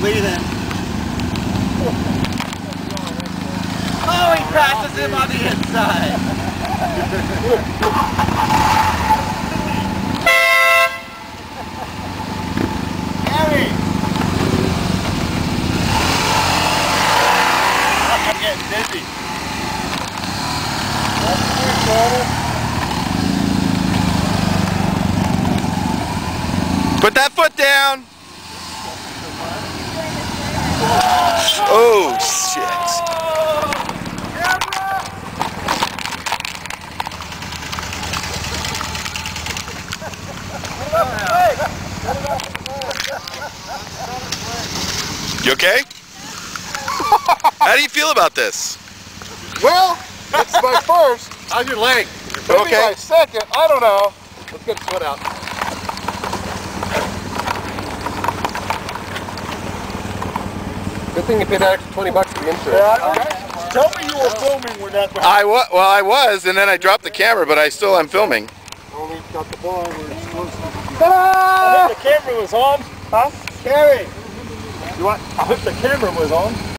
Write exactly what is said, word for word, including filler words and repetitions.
bleeding. Oh, he passes him on the inside. Kerry! I'm getting dizzy. Put that foot down. Oh, shit. You okay? How do you feel about this? Well, it's my first. How's your leg? Maybe Okay. my second. I don't know. Let's get the sweat out. Good thing you paid that extra twenty bucks for the insurance. Yeah, tell me you were filming when that. I wa well, I was, and then I dropped the camera, but I still am filming. Only got the ball where it's supposed to be. I think the camera was on. Huh? Kerry! You want? I hope the camera was on.